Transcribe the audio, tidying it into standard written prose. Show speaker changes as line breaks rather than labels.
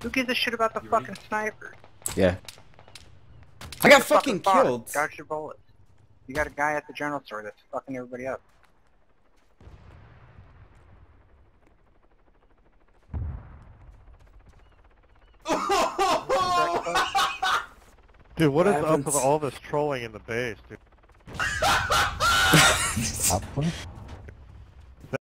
Who gives a shit about the fucking sniper?
Yeah. I got fucking killed.
Dodge your bullets. You got a guy at the general store that's fucking everybody up.
Dude, what is up with all this trolling in the base, dude?